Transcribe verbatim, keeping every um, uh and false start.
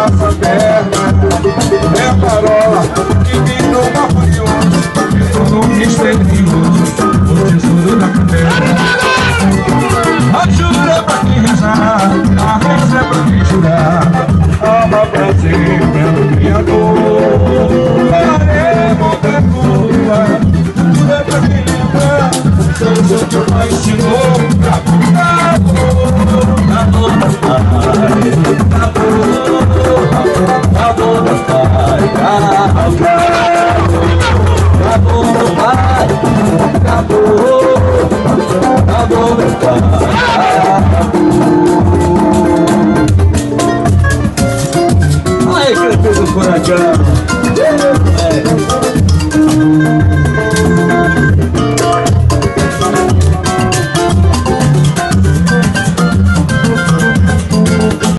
nossa terra. É a parola que virou uma furiosa, tornou misterioso o tesouro da terra. A jura é pra quem rezar, a reza é pra quem jurar, alma pra ser pelo Criador. Faremos da rua, tudo é pra quem lembrar, Deus que o Pai ensinou. Acabou, acabou da pai, acabou, acabou da pai, acabou, acabou do pai, acabou, acabou da pai, acabou. Ai, criatura do furacão.